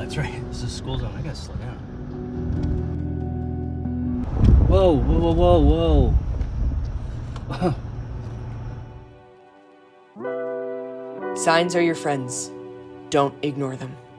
that's right. This is a school zone. I gotta slow down. Whoa, whoa, whoa, whoa, whoa. Signs are your friends. Don't ignore them.